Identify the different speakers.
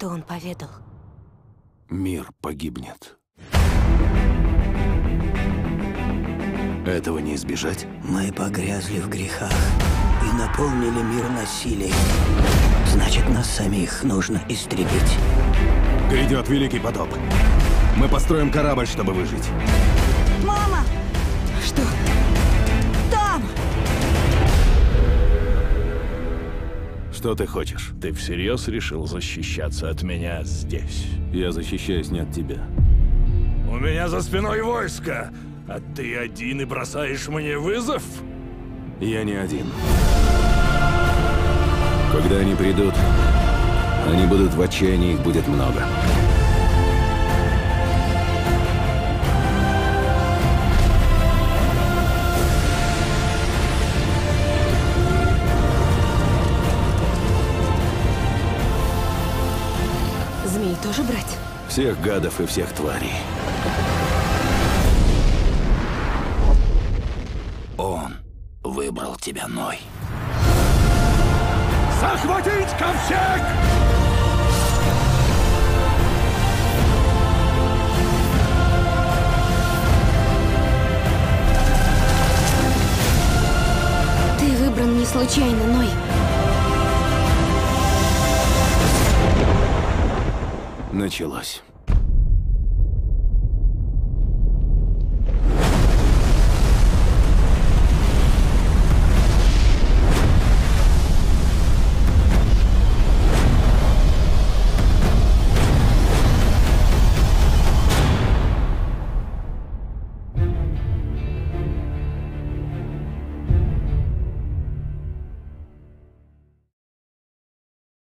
Speaker 1: Что он поведал?
Speaker 2: Мир погибнет. Этого не избежать?
Speaker 3: Мы погрязли в грехах и наполнили мир насилием. Значит, нас самих нужно истребить.
Speaker 2: Грядет великий потоп. Мы построим корабль, чтобы выжить.
Speaker 1: Мама! Что? Там!
Speaker 2: Что ты хочешь?
Speaker 4: Ты всерьез решил защищаться от меня здесь?
Speaker 2: Я защищаюсь не от тебя.
Speaker 4: У меня за спиной войско, а ты один и бросаешь мне вызов?
Speaker 2: Я не один. Когда они придут, они будут в отчаянии, их будет много.
Speaker 1: Змей тоже брать?
Speaker 2: Всех гадов и всех тварей.
Speaker 3: Он выбрал тебя, Ной.
Speaker 4: Захватить ковчег!
Speaker 1: Ты выбран не случайно, Ной.
Speaker 2: Началось.